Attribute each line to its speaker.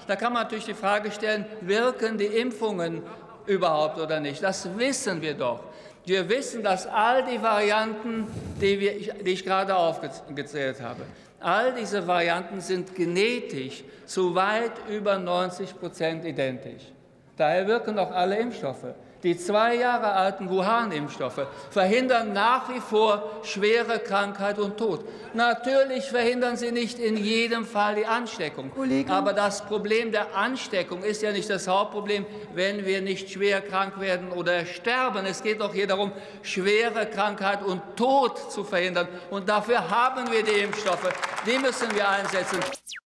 Speaker 1: Da kann man natürlich die Frage stellen, wirken die Impfungen überhaupt oder nicht? Das wissen wir doch. Wir wissen, dass all die Varianten, die ich gerade aufgezählt habe, all diese Varianten sind genetisch zu weit über 90% identisch. Daher wirken auch alle Impfstoffe. Die 2 Jahre alten Wuhan-Impfstoffe verhindern nach wie vor schwere Krankheit und Tod. Natürlich verhindern sie nicht in jedem Fall die Ansteckung. Aber das Problem der Ansteckung ist ja nicht das Hauptproblem, wenn wir nicht schwer krank werden oder sterben. Es geht doch hier darum, schwere Krankheit und Tod zu verhindern. Und dafür haben wir die Impfstoffe. Die müssen wir einsetzen.